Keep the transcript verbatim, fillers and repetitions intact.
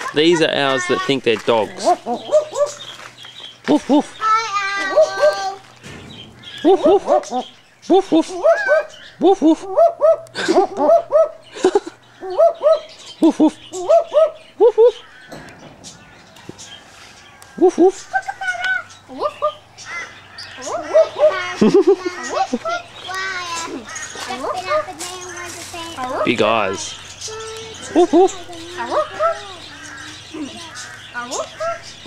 These are owls that think they're dogs. Woof woof. Woof woof. Woof woof. Woof woof. Woof woof. Woof woof. Woof woof. Big eyes. Woof woof.